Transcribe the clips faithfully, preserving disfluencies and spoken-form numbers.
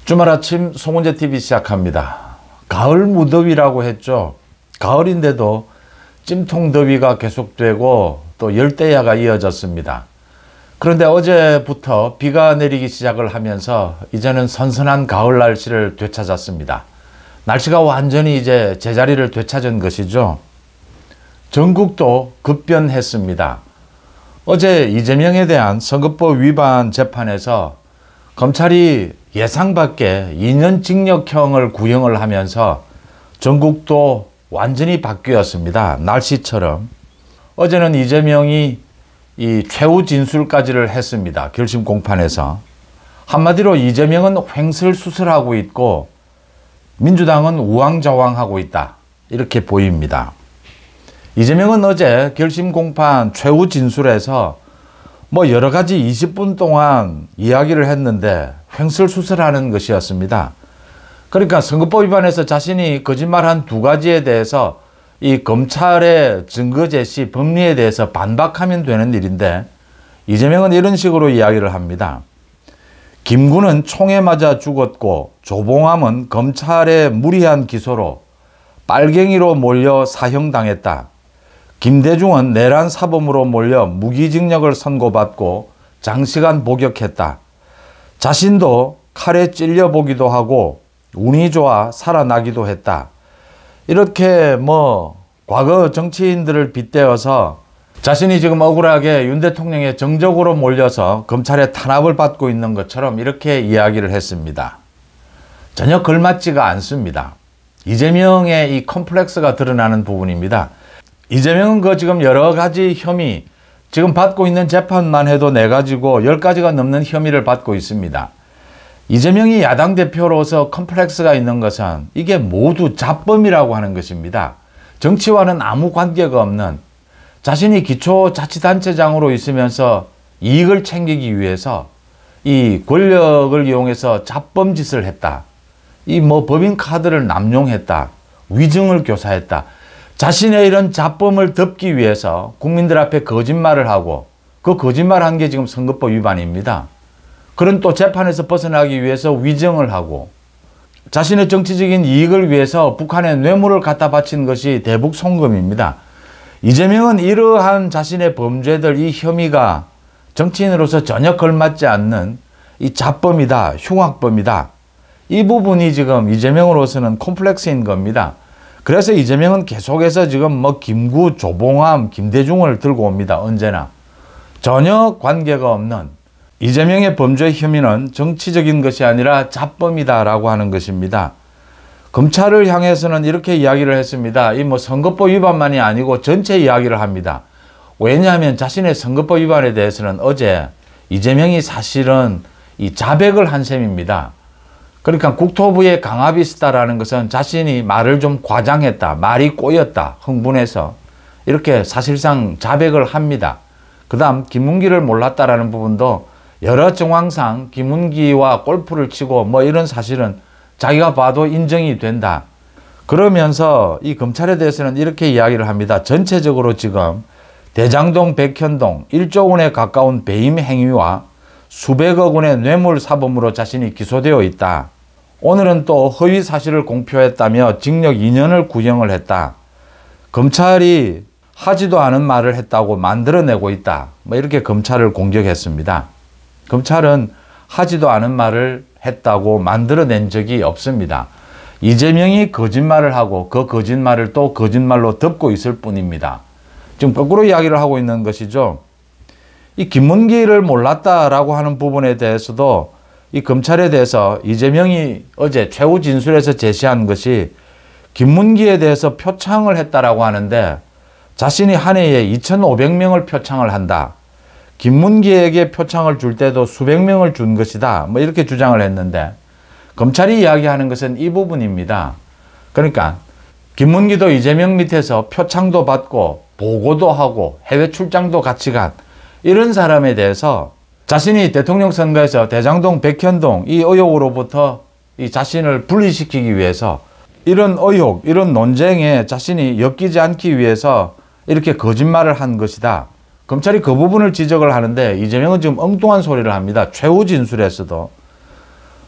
주말 아침 송은재티비 시작합니다. 가을 무더위라고 했죠. 가을인데도 찜통더위가 계속되고 또 열대야가 이어졌습니다. 그런데 어제부터 비가 내리기 시작을 하면서 이제는 선선한 가을 날씨를 되찾았습니다. 날씨가 완전히 이제 제자리를 되찾은 것이죠. 전국도 급변했습니다. 어제 이재명에 대한 선거법 위반 재판에서 검찰이 예상 밖의 이 년 징역형을 구형을 하면서 전국도 완전히 바뀌었습니다. 날씨처럼. 어제는 이재명이 이 최후 진술까지를 했습니다. 결심 공판에서. 한마디로 이재명은 횡설수설하고 있고 민주당은 우왕좌왕하고 있다. 이렇게 보입니다. 이재명은 어제 결심 공판 최후 진술에서 뭐 여러 가지 이십 분 동안 이야기를 했는데 횡설수설하는 것이었습니다. 그러니까 선거법 위반에서 자신이 거짓말한 두 가지에 대해서 이 검찰의 증거 제시 법리에 대해서 반박하면 되는 일인데 이재명은 이런 식으로 이야기를 합니다. 김구는 총에 맞아 죽었고 조봉암은 검찰의 무리한 기소로 빨갱이로 몰려 사형당했다. 김대중은 내란 사범으로 몰려 무기징역을 선고받고 장시간 복역했다. 자신도 칼에 찔려보기도 하고 운이 좋아 살아나기도 했다. 이렇게 뭐 과거 정치인들을 빗대어서 자신이 지금 억울하게 윤 대통령의 정적으로 몰려서 검찰의 탄압을 받고 있는 것처럼 이렇게 이야기를 했습니다. 전혀 걸맞지가 않습니다. 이재명의 이 컴플렉스가 드러나는 부분입니다. 이재명은 그 지금 여러 가지 혐의, 지금 받고 있는 재판만 해도 네 가지고 열 가지가 넘는 혐의를 받고 있습니다. 이재명이 야당 대표로서 컴플렉스가 있는 것은 이게 모두 잡범이라고 하는 것입니다. 정치와는 아무 관계가 없는, 자신이 기초자치단체장으로 있으면서 이익을 챙기기 위해서 이 권력을 이용해서 잡범 짓을 했다. 이 뭐 법인카드를 남용했다. 위증을 교사했다. 자신의 이런 잡범을 덮기 위해서 국민들 앞에 거짓말을 하고 그 거짓말한 게 지금 선거법 위반입니다. 그런 또 재판에서 벗어나기 위해서 위증을 하고 자신의 정치적인 이익을 위해서 북한에 뇌물을 갖다 바친 것이 대북 송금입니다. 이재명은 이러한 자신의 범죄들, 이 혐의가 정치인으로서 전혀 걸맞지 않는 이 잡범이다, 흉악범이다. 이 부분이 지금 이재명으로서는 콤플렉스인 겁니다. 그래서 이재명은 계속해서 지금 뭐 김구, 조봉암, 김대중을 들고 옵니다. 언제나. 전혀 관계가 없는 이재명의 범죄 혐의는 정치적인 것이 아니라 잡범이다라고 하는 것입니다. 검찰을 향해서는 이렇게 이야기를 했습니다. 이 뭐 선거법 위반만이 아니고 전체 이야기를 합니다. 왜냐하면 자신의 선거법 위반에 대해서는 어제 이재명이 사실은 이 자백을 한 셈입니다. 그러니까 국토부의 강압이스다라는 것은 자신이 말을 좀 과장했다, 말이 꼬였다, 흥분해서 이렇게 사실상 자백을 합니다. 그 다음 김문기를 몰랐다라는 부분도 여러 정황상 김문기와 골프를 치고 뭐 이런 사실은 자기가 봐도 인정이 된다. 그러면서 이 검찰에 대해서는 이렇게 이야기를 합니다. 전체적으로 지금 대장동, 백현동 일조 원에 가까운 배임 행위와 수백억 원의 뇌물 사범으로 자신이 기소되어 있다. 오늘은 또 허위 사실을 공표했다며 징역 이 년을 구형을 했다. 검찰이 하지도 않은 말을 했다고 만들어내고 있다. 뭐 이렇게 검찰을 공격했습니다. 검찰은 하지도 않은 말을 했다고 만들어낸 적이 없습니다. 이재명이 거짓말을 하고 그 거짓말을 또 거짓말로 덮고 있을 뿐입니다. 지금 거꾸로 이야기를 하고 있는 것이죠. 이 김문기를 몰랐다라고 하는 부분에 대해서도 이 검찰에 대해서 이재명이 어제 최후 진술에서 제시한 것이 김문기에 대해서 표창을 했다라고 하는데 자신이 한 해에 이천오백 명을 표창을 한다. 김문기에게 표창을 줄 때도 수백 명을 준 것이다. 뭐 이렇게 주장을 했는데 검찰이 이야기하는 것은 이 부분입니다. 그러니까 김문기도 이재명 밑에서 표창도 받고 보고도 하고 해외 출장도 같이 간 이런 사람에 대해서 자신이 대통령 선거에서 대장동, 백현동 이 의혹으로부터 이 자신을 분리시키기 위해서 이런 의혹, 이런 논쟁에 자신이 엮이지 않기 위해서 이렇게 거짓말을 한 것이다. 검찰이 그 부분을 지적을 하는데 이재명은 지금 엉뚱한 소리를 합니다. 최후 진술에서도.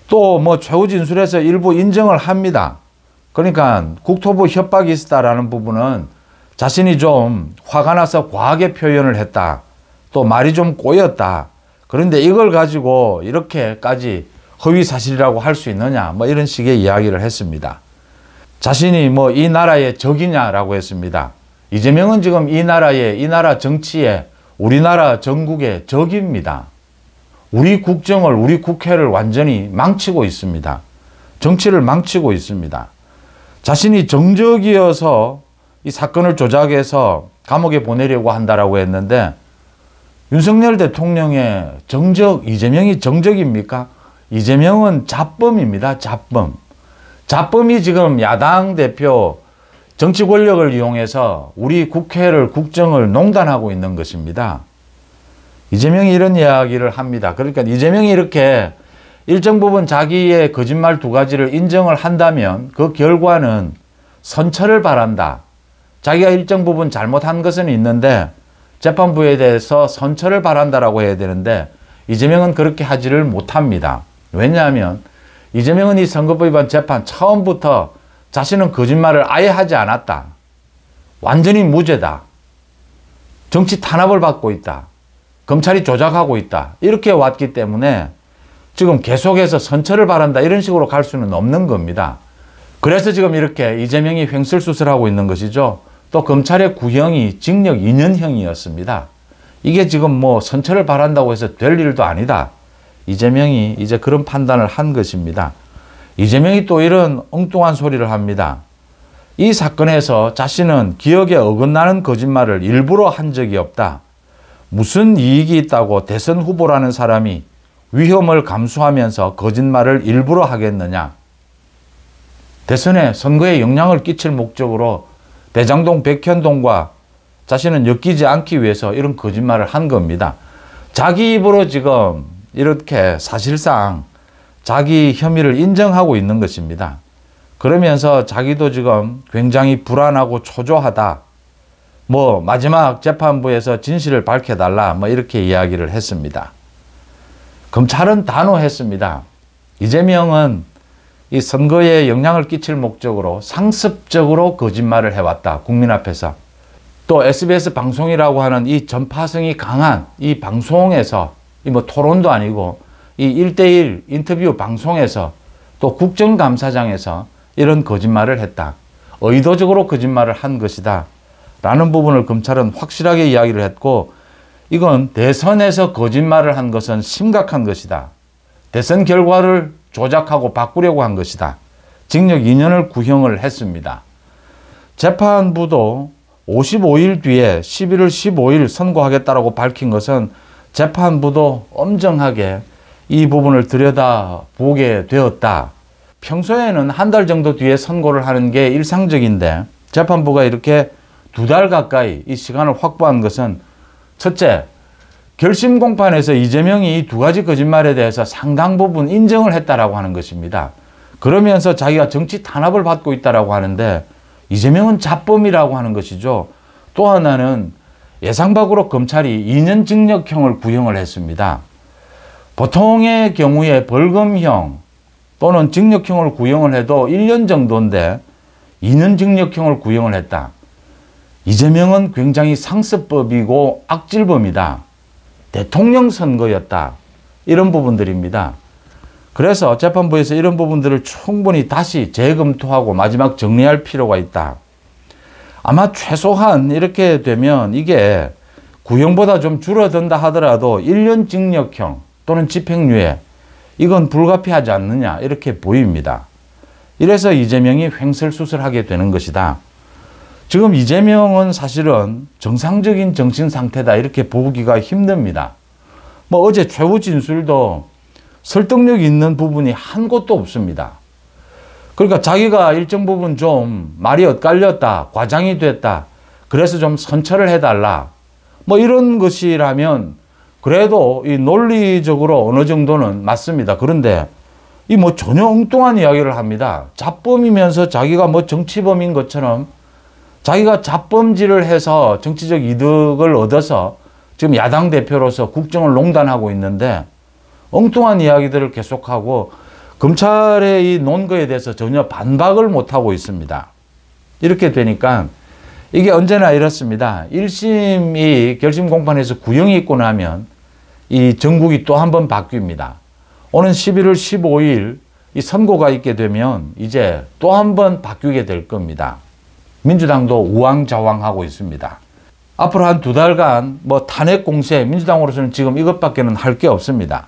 또 뭐 최후 진술에서 일부 인정을 합니다. 그러니까 국토부 협박이 있었다라는 부분은 자신이 좀 화가 나서 과하게 표현을 했다. 또 말이 좀 꼬였다. 그런데 이걸 가지고 이렇게까지 허위사실이라고 할 수 있느냐, 뭐 이런 식의 이야기를 했습니다. 자신이 뭐 이 나라의 적이냐라고 했습니다. 이재명은 지금 이 나라의, 이 나라 정치에, 우리나라 전국의 적입니다. 우리 국정을, 우리 국회를 완전히 망치고 있습니다. 정치를 망치고 있습니다. 자신이 정적이어서 이 사건을 조작해서 감옥에 보내려고 한다라고 했는데, 윤석열 대통령의 정적, 이재명이 정적입니까? 이재명은 잡범입니다. 잡범. 잡범이 지금 야당 대표 정치 권력을 이용해서 우리 국회를, 국정을 농단하고 있는 것입니다. 이재명이 이런 이야기를 합니다. 그러니까 이재명이 이렇게 일정 부분 자기의 거짓말 두 가지를 인정을 한다면 그 결과는 선처를 바란다. 자기가 일정 부분 잘못한 것은 있는데 재판부에 대해서 선처를 바란다라고 해야 되는데 이재명은 그렇게 하지를 못합니다. 왜냐하면 이재명은 이 선거법 위반 재판 처음부터 자신은 거짓말을 아예 하지 않았다. 완전히 무죄다. 정치 탄압을 받고 있다. 검찰이 조작하고 있다. 이렇게 왔기 때문에 지금 계속해서 선처를 바란다. 이런 식으로 갈 수는 없는 겁니다. 그래서 지금 이렇게 이재명이 횡설수설하고 있는 것이죠. 또 검찰의 구형이 징역 이 년형이었습니다. 이게 지금 뭐 선처를 바란다고 해서 될 일도 아니다. 이재명이 이제 그런 판단을 한 것입니다. 이재명이 또 이런 엉뚱한 소리를 합니다. 이 사건에서 자신은 기억에 어긋나는 거짓말을 일부러 한 적이 없다. 무슨 이익이 있다고 대선 후보라는 사람이 위험을 감수하면서 거짓말을 일부러 하겠느냐. 대선에 선거에 영향을 끼칠 목적으로 대장동 백현동과 자신은 엮이지 않기 위해서 이런 거짓말을 한 겁니다. 자기 입으로 지금 이렇게 사실상 자기 혐의를 인정하고 있는 것입니다. 그러면서 자기도 지금 굉장히 불안하고 초조하다. 뭐 마지막 재판부에서 진실을 밝혀달라. 뭐 이렇게 이야기를 했습니다. 검찰은 단호했습니다. 이재명은 이 선거에 영향을 끼칠 목적으로 상습적으로 거짓말을 해왔다. 국민 앞에서. 또 에스비에스 방송이라고 하는 이 전파성이 강한 이 방송에서 이 뭐 토론도 아니고 이 일대일 인터뷰 방송에서 또 국정감사장에서 이런 거짓말을 했다. 의도적으로 거짓말을 한 것이다. 라는 부분을 검찰은 확실하게 이야기를 했고 이건 대선에서 거짓말을 한 것은 심각한 것이다. 대선 결과를 조작하고 바꾸려고 한 것이다. 징역 이 년을 구형을 했습니다. 재판부도 오십오 일 뒤에 십일월 십오일 선고하겠다라고 밝힌 것은 재판부도 엄정하게 이 부분을 들여다보게 되었다. 평소에는 한 달 정도 뒤에 선고를 하는 게 일상적인데 재판부가 이렇게 두 달 가까이 이 시간을 확보한 것은 첫째, 결심 공판에서 이재명이 이 두 가지 거짓말에 대해서 상당 부분 인정을 했다라고 하는 것입니다. 그러면서 자기가 정치 탄압을 받고 있다라고 하는데 이재명은 잡범이라고 하는 것이죠. 또 하나는 예상 밖으로 검찰이 이 년 징역형을 구형을 했습니다. 보통의 경우에 벌금형 또는 징역형을 구형을 해도 일 년 정도인데 이 년 징역형을 구형을 했다. 이재명은 굉장히 상습법이고 악질범이다. 대통령 선거였다. 이런 부분들입니다. 그래서 재판부에서 이런 부분들을 충분히 다시 재검토하고 마지막 정리할 필요가 있다. 아마 최소한 이렇게 되면 이게 구형보다 좀 줄어든다 하더라도 일 년 징역형 또는 집행유예 이건 불가피하지 않느냐 이렇게 보입니다. 이래서 이재명이 횡설수설하게 되는 것이다. 지금 이재명은 사실은 정상적인 정신 상태다 이렇게 보기가 힘듭니다. 뭐 어제 최후 진술도 설득력 있는 부분이 한 곳도 없습니다. 그러니까 자기가 일정 부분 좀 말이 엇갈렸다, 과장이 됐다, 그래서 좀 선처를 해달라. 뭐 이런 것이라면 그래도 이 논리적으로 어느 정도는 맞습니다. 그런데 이 뭐 전혀 엉뚱한 이야기를 합니다. 잡범이면서 자기가 뭐 정치범인 것처럼 자기가 잡범질을 해서 정치적 이득을 얻어서 지금 야당 대표로서 국정을 농단하고 있는데 엉뚱한 이야기들을 계속하고 검찰의 이 논거에 대해서 전혀 반박을 못하고 있습니다. 이렇게 되니까 이게 언제나 이렇습니다. 일 심이 결심 공판에서 구형이 있고 나면 이 정국이 또 한 번 바뀝니다. 오는 십일월 십오일 이 선고가 있게 되면 이제 또 한 번 바뀌게 될 겁니다. 민주당도 우왕좌왕하고 있습니다. 앞으로 한 두 달간 뭐 탄핵 공세, 민주당으로서는 지금 이것밖에는 할 게 없습니다.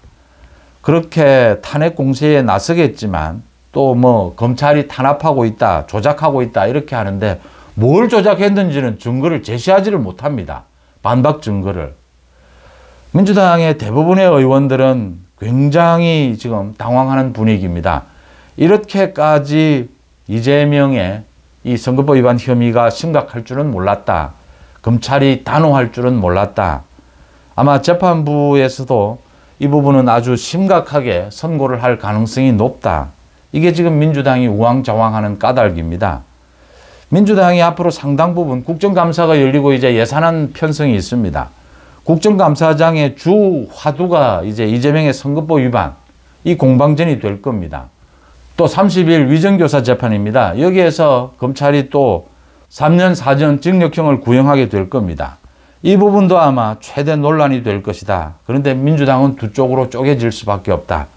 그렇게 탄핵 공세에 나서겠지만 또 뭐 검찰이 탄압하고 있다, 조작하고 있다 이렇게 하는데 뭘 조작했는지는 증거를 제시하지를 못합니다. 반박 증거를. 민주당의 대부분의 의원들은 굉장히 지금 당황하는 분위기입니다. 이렇게까지 이재명의 이 선거법 위반 혐의가 심각할 줄은 몰랐다. 검찰이 단호할 줄은 몰랐다. 아마 재판부에서도 이 부분은 아주 심각하게 선고를 할 가능성이 높다. 이게 지금 민주당이 우왕좌왕하는 까닭입니다. 민주당이 앞으로 상당 부분 국정감사가 열리고 이제 예산안 편성이 있습니다. 국정감사장의 주 화두가 이제 이재명의 선거법 위반, 이 공방전이 될 겁니다. 또 삼십 일 위정교사 재판입니다. 여기에서 검찰이 또 삼 년 사 년 징역형을 구형하게 될 겁니다. 이 부분도 아마 최대 논란이 될 것이다. 그런데 민주당은 두 쪽으로 쪼개질 수밖에 없다.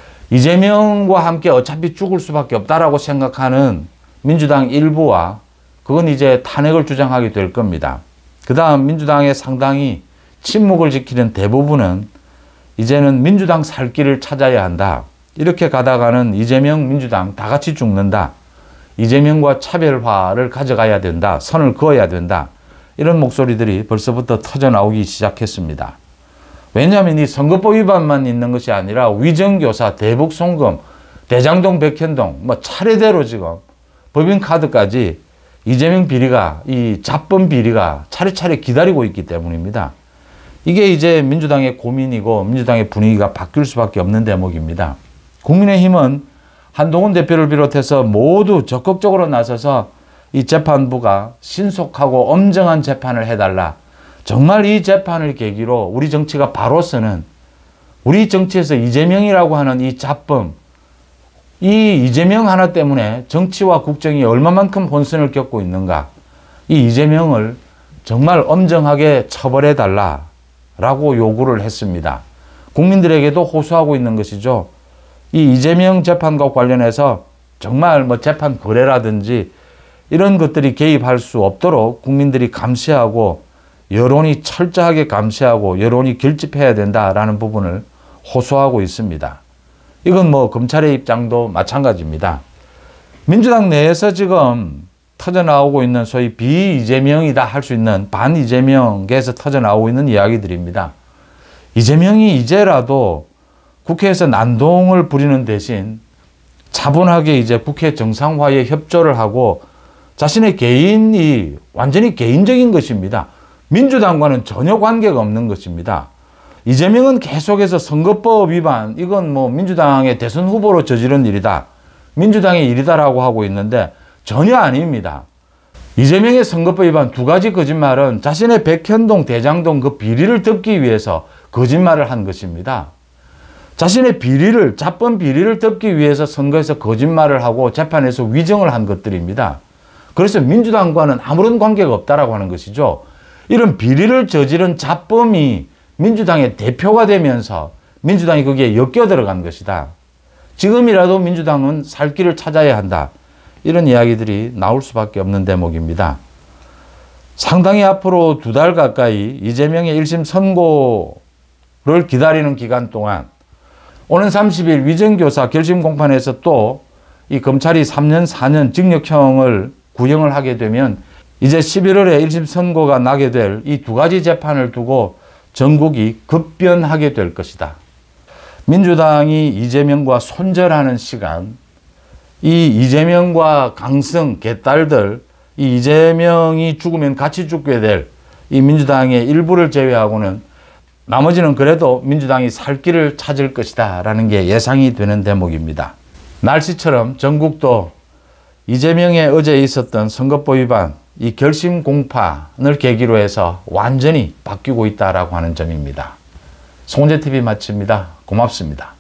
이재명과 함께 어차피 죽을 수밖에 없다라고 생각하는 민주당 일부와 그건 이제 탄핵을 주장하게 될 겁니다. 그 다음 민주당의 상당히 침묵을 지키는 대부분은 이제는 민주당 살 길을 찾아야 한다. 이렇게 가다가는 이재명 민주당 다 같이 죽는다. 이재명과 차별화를 가져가야 된다. 선을 그어야 된다. 이런 목소리들이 벌써부터 터져나오기 시작했습니다. 왜냐하면 이 선거법 위반만 있는 것이 아니라 위정교사, 대북송금, 대장동, 백현동 뭐 차례대로 지금 법인카드까지 이재명 비리가, 이 잡범 비리가 차례차례 기다리고 있기 때문입니다. 이게 이제 민주당의 고민이고 민주당의 분위기가 바뀔 수밖에 없는 대목입니다. 국민의힘은 한동훈 대표를 비롯해서 모두 적극적으로 나서서 이 재판부가 신속하고 엄정한 재판을 해달라. 정말 이 재판을 계기로 우리 정치가 바로 서는, 우리 정치에서 이재명이라고 하는 이 잡범, 이 이재명 하나 때문에 정치와 국정이 얼마만큼 혼선을 겪고 있는가. 이 이재명을 정말 엄정하게 처벌해달라라고 요구를 했습니다. 국민들에게도 호소하고 있는 것이죠. 이 이재명 재판과 관련해서 정말 뭐 재판 거래라든지 이런 것들이 개입할 수 없도록 국민들이 감시하고 여론이 철저하게 감시하고 여론이 결집해야 된다라는 부분을 호소하고 있습니다. 이건 뭐 검찰의 입장도 마찬가지입니다. 민주당 내에서 지금 터져나오고 있는 소위 비이재명이다 할 수 있는 반이재명계에서 터져나오고 있는 이야기들입니다. 이재명이 이제라도 국회에서 난동을 부리는 대신 차분하게 이제 국회 정상화에 협조를 하고 자신의 개인이 완전히 개인적인 것입니다. 민주당과는 전혀 관계가 없는 것입니다. 이재명은 계속해서 선거법 위반, 이건 뭐 민주당의 대선 후보로 저지른 일이다. 민주당의 일이다라고 하고 있는데 전혀 아닙니다. 이재명의 선거법 위반 두 가지 거짓말은 자신의 백현동, 대장동 그 비리를 덮기 위해서 거짓말을 한 것입니다. 자신의 비리를, 잡범 비리를 덮기 위해서 선거에서 거짓말을 하고 재판에서 위정을 한 것들입니다. 그래서 민주당과는 아무런 관계가 없다라고 하는 것이죠. 이런 비리를 저지른 잡범이 민주당의 대표가 되면서 민주당이 거기에 엮여 들어간 것이다. 지금이라도 민주당은 살 길을 찾아야 한다. 이런 이야기들이 나올 수밖에 없는 대목입니다. 상당히 앞으로 두 달 가까이 이재명의 일 심 선고를 기다리는 기간 동안 오는 삼십 일 위정교사 결심 공판에서 또 이 검찰이 삼 년 사 년 징역형을 구형을 하게 되면 이제 십일월에 일 심 선고가 나게 될 이 두 가지 재판을 두고 전국이 급변하게 될 것이다. 민주당이 이재명과 손절하는 시간, 이 이재명과 강성, 개딸들, 이 이재명이 죽으면 같이 죽게 될 이 민주당의 일부를 제외하고는 나머지는 그래도 민주당이 살 길을 찾을 것이다 라는 게 예상이 되는 대목입니다. 날씨처럼 전국도 이재명의 어제 있었던 선거법 위반, 이 결심 공판을 계기로 해서 완전히 바뀌고 있다라고 하는 점입니다. 송은재티비 마칩니다. 고맙습니다.